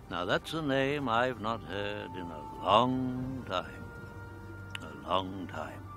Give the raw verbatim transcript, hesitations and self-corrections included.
Now that's a name I've not heard in a long time. A long time.